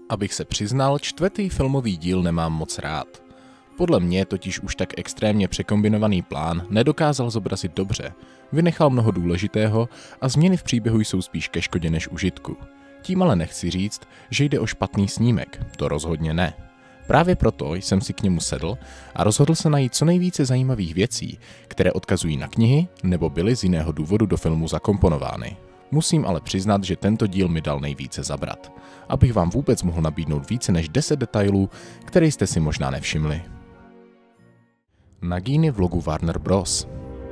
Abych se přiznal, čtvrtý filmový díl nemám moc rád. Podle mě totiž už tak extrémně překombinovaný plán nedokázal zobrazit dobře, vynechal mnoho důležitého a změny v příběhu jsou spíš ke škodě než užitku. Tím ale nechci říct, že jde o špatný snímek, to rozhodně ne. Právě proto jsem si k němu sedl a rozhodl se najít co nejvíce zajímavých věcí, které odkazují na knihy nebo byly z jiného důvodu do filmu zakomponovány. Musím ale přiznat, že tento díl mi dal nejvíce zabrat, abych vám vůbec mohl nabídnout více než 10 detailů, které jste si možná nevšimli. Nagini v logu Warner Bros.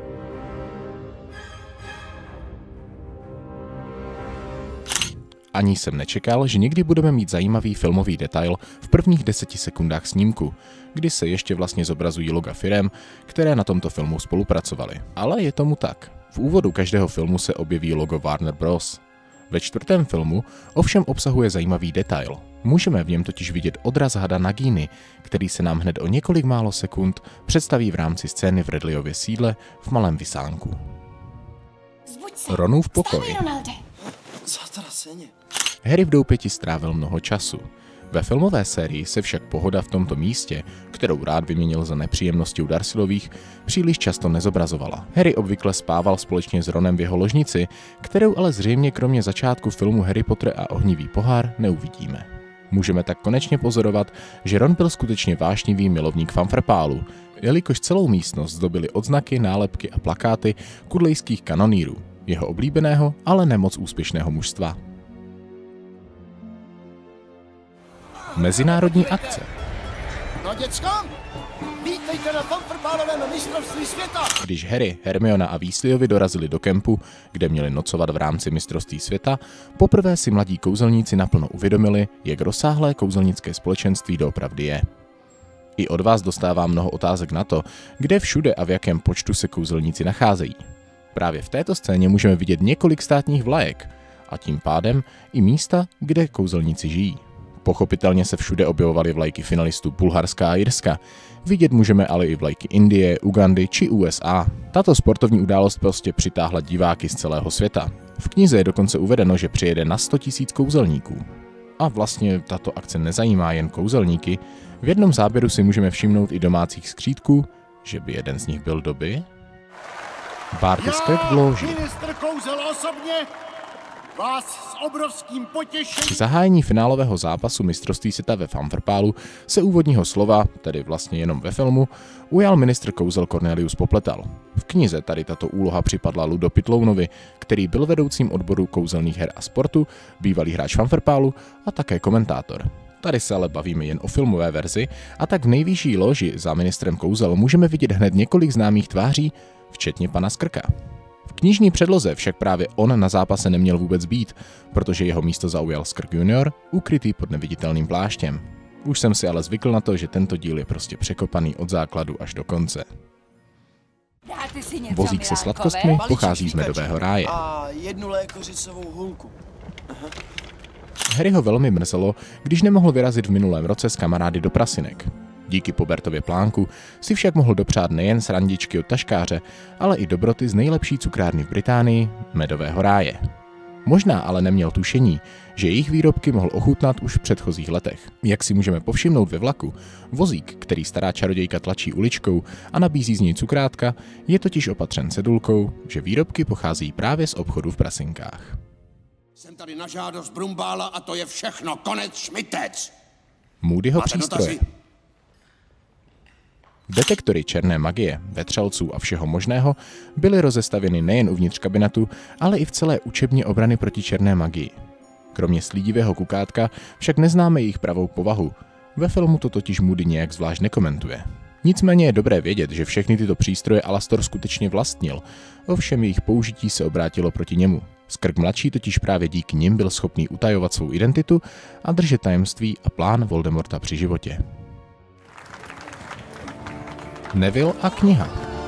Ani jsem nečekal, že někdy budeme mít zajímavý filmový detail v prvních 10 sekundách snímku, kdy se ještě vlastně zobrazují loga firem, které na tomto filmu spolupracovaly. Ale je tomu tak. V úvodu každého filmu se objeví logo Warner Bros. Ve čtvrtém filmu ovšem obsahuje zajímavý detail. Můžeme v něm totiž vidět odraz hada Nagini, který se nám hned o několik málo sekund představí v rámci scény v Ridleyově sídle v malém vysánku. Ronův pokoj. Harry v doupěti strávil mnoho času. Ve filmové sérii se však pohoda v tomto místě, kterou rád vyměnil za nepříjemnosti u Dursleyových, příliš často nezobrazovala. Harry obvykle spával společně s Ronem v jeho ložnici, kterou ale zřejmě kromě začátku filmu Harry Potter a ohnivý pohár neuvidíme. Můžeme tak konečně pozorovat, že Ron byl skutečně vášnivý milovník fanfarpálu, jelikož celou místnost zdobily odznaky, nálepky a plakáty kudlejských kanonýrů, jeho oblíbeného, ale nemoc úspěšného mužstva. Mezinárodní akce. No děcko, vítejte na fanfarpálovém mistrovství světa! Když Harry, Hermiona a Weasleyovi dorazili do kempu, kde měli nocovat v rámci mistrovství světa, poprvé si mladí kouzelníci naplno uvědomili, jak rozsáhlé kouzelnické společenství doopravdy je. I od vás dostává mnoho otázek na to, kde všude a v jakém počtu se kouzelníci nacházejí. Právě v této scéně můžeme vidět několik státních vlajek a tím pádem i místa, kde kouzelníci žijí. Pochopitelně se všude objevovaly vlajky finalistů Bulharska a Irska. Vidět můžeme ale i vlajky Indie, Ugandy či USA. Tato sportovní událost prostě přitáhla diváky z celého světa. V knize je dokonce uvedeno, že přijede na 100 000 kouzelníků. A vlastně tato akce nezajímá jen kouzelníky. V jednom záběru si můžeme všimnout i domácích skřítků, že by jeden z nich byl doby. Barty Skrt v lóži. Ministr kouzel osobně vás s obrovským potěšením. K zahájení finálového zápasu mistrovství světa ve fanfarpálu se úvodního slova, tedy vlastně jenom ve filmu, ujal ministr kouzel Cornelius Popletal. V knize tady tato úloha připadla Ludo Pitlounovi, který byl vedoucím odboru kouzelných her a sportu, bývalý hráč fanfarpálu a také komentátor. Tady se ale bavíme jen o filmové verzi a tak v nejvyšší loži za ministrem kouzel můžeme vidět hned několik známých tváří, včetně pana Skrka. V knižní předloze však právě on na zápase neměl vůbec být, protože jeho místo zaujal Skrk junior, ukrytý pod neviditelným pláštěm. Už jsem si ale zvykl na to, že tento díl je prostě překopaný od základu až do konce. Vozík se sladkostmi pochází z Medového ráje. A jednu lékořicovou hůlku. Harryho velmi mrzelo, když nemohl vyrazit v minulém roce s kamarády do prasinek. Díky Pobertově plánku si však mohl dopřát nejen srandičky od taškáře, ale i dobroty z nejlepší cukrárny v Británii, Medového ráje. Možná ale neměl tušení, že jejich výrobky mohl ochutnat už v předchozích letech. Jak si můžeme povšimnout ve vlaku, vozík, který stará čarodějka tlačí uličkou a nabízí z něj cukrátka, je totiž opatřen cedulkou, že výrobky pochází právě z obchodu v Prasinkách. Jsem tady na žádost Brumbála a to je všechno, konec šmitec! Moodyho Máte přístroje. dotazy? Detektory černé magie, vetřelců a všeho možného byly rozestavěny nejen uvnitř kabinetu, ale i v celé učebně obrany proti černé magii. Kromě slídivého kukátka však neznáme jejich pravou povahu. Ve filmu to totiž Moody nějak zvlášť nekomentuje. Nicméně je dobré vědět, že všechny tyto přístroje Alastor skutečně vlastnil, ovšem jejich použití se obrátilo proti němu. Skrk mladší totiž právě díky nim byl schopný utajovat svou identitu a držet tajemství a plán Voldemorta při životě. Neville a kniha.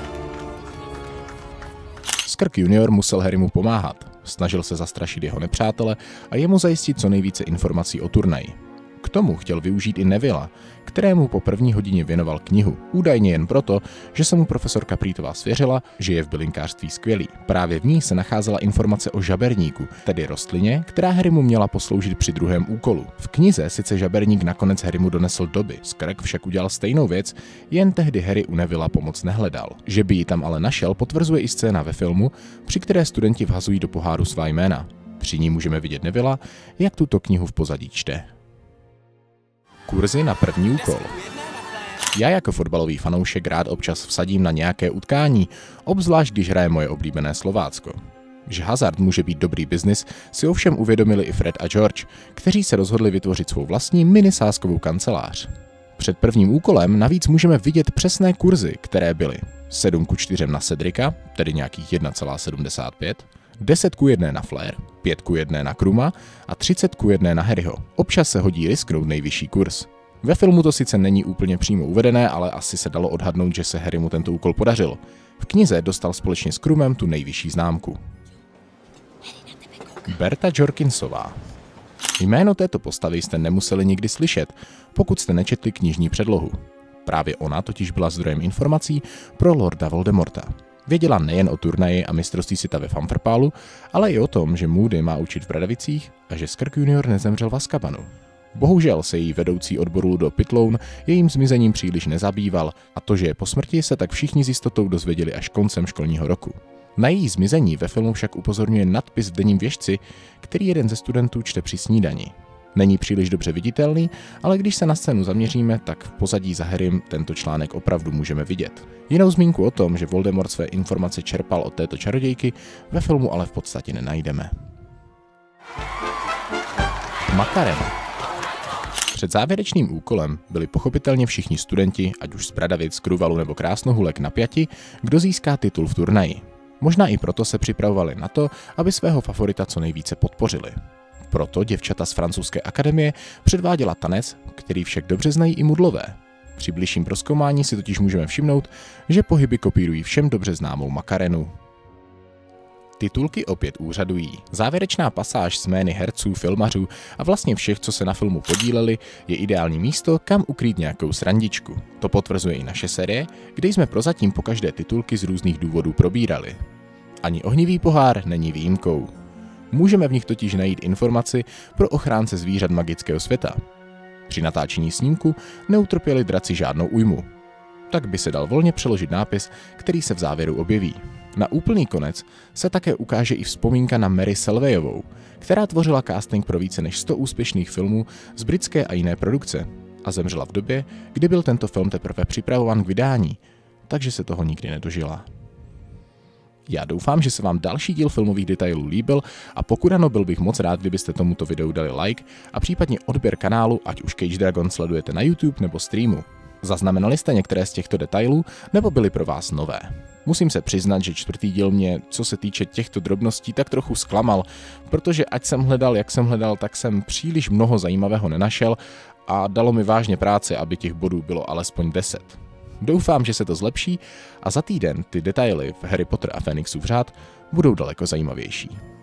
Skrk junior musel Harrymu pomáhat. Snažil se zastrašit jeho nepřátele a jemu zajistit co nejvíce informací o turnaji. K tomu chtěl využít i Nevilla, kterému po první hodině věnoval knihu. Údajně jen proto, že se mu profesorka Preetová svěřila, že je v bylinkářství skvělý. Právě v ní se nacházela informace o žaberníku, tedy rostlině, která Harrymu měla posloužit při druhém úkolu. V knize sice žaberník nakonec Harrymu donesl doby, Skrk však udělal stejnou věc, jen tehdy Harry u Nevilla pomoc nehledal. Že by ji tam ale našel, potvrzuje i scéna ve filmu, při které studenti vhazují do poháru svá jména. Při ní můžeme vidět Nevilla, jak tuto knihu v pozadí čte. Kurzy na první úkol. Já jako fotbalový fanoušek rád občas vsadím na nějaké utkání, obzvlášť když hraje moje oblíbené Slovácko. Že hazard může být dobrý biznis, si ovšem uvědomili i Fred a George, kteří se rozhodli vytvořit svou vlastní minisázkovou kancelář. Před prvním úkolem navíc můžeme vidět přesné kurzy, které byly 7:4 na Cedrika, tedy nějakých 1,75, 10:1 na Flair, 5:1 na Kruma a 30:1 na Harryho. Občas se hodí risknout nejvyšší kurz. Ve filmu to sice není úplně přímo uvedené, ale asi se dalo odhadnout, že se Harrymu tento úkol podařil. V knize dostal společně s Krumem tu nejvyšší známku. Berta Jorkinsová. Jméno této postavy jste nemuseli nikdy slyšet, pokud jste nečetli knižní předlohu. Právě ona totiž byla zdrojem informací pro Lorda Voldemorta. Věděla nejen o turnaji a mistrovství světa ve Fumfrpalu, ale i o tom, že Moody má učit v Bradavicích a že Skrk junior nezemřel v Azkabanu. Bohužel se její vedoucí odboru Ludo Pitloun jejím zmizením příliš nezabýval a to, že je po smrti, se tak všichni s jistotou dozvěděli až koncem školního roku. Na její zmizení ve filmu však upozorňuje nadpis v denním věžci, který jeden ze studentů čte při snídani. Není příliš dobře viditelný, ale když se na scénu zaměříme, tak v pozadí za Harrym tento článek opravdu můžeme vidět. Jinou zmínku o tom, že Voldemort své informace čerpal od této čarodějky, ve filmu ale v podstatě nenajdeme. Makarena. Před závěrečným úkolem byli pochopitelně všichni studenti, ať už z Bradavic, Kruvalu nebo Krásnohulek, napjati, kdo získá titul v turnaji. Možná i proto se připravovali na to, aby svého favorita co nejvíce podpořili. Proto děvčata z francouzské akademie předváděla tanec, který však dobře znají i mudlové. Při bližším prozkoumání si totiž můžeme všimnout, že pohyby kopírují všem dobře známou Makarenu. Titulky opět úřadují. Závěrečná pasáž s jmény herců, filmařů a vlastně všech, co se na filmu podíleli, je ideální místo, kam ukrýt nějakou srandičku. To potvrzuje i naše série, kde jsme prozatím po každé titulky z různých důvodů probírali. Ani ohnivý pohár není výjimkou. Můžeme v nich totiž najít informaci pro ochránce zvířat magického světa. Při natáčení snímku neutrpěli draci žádnou újmu. Tak by se dal volně přeložit nápis, který se v závěru objeví. Na úplný konec se také ukáže i vzpomínka na Mary Selveyovou, která tvořila casting pro více než 100 úspěšných filmů z britské a jiné produkce a zemřela v době, kdy byl tento film teprve připravován k vydání, takže se toho nikdy nedožila. Já doufám, že se vám další díl filmových detailů líbil a pokud ano, byl bych moc rád, kdybyste tomuto videu dali like a případně odběr kanálu, ať už Cage Dragon sledujete na YouTube nebo streamu. Zaznamenali jste některé z těchto detailů nebo byly pro vás nové? Musím se přiznat, že čtvrtý díl mě, co se týče těchto drobností, tak trochu zklamal, protože ať jsem hledal, jak jsem hledal, tak jsem příliš mnoho zajímavého nenašel a dalo mi vážně práce, aby těch bodů bylo alespoň 10. Doufám, že se to zlepší a za týden ty detaily v Harry Potter a Fénixův řád budou daleko zajímavější.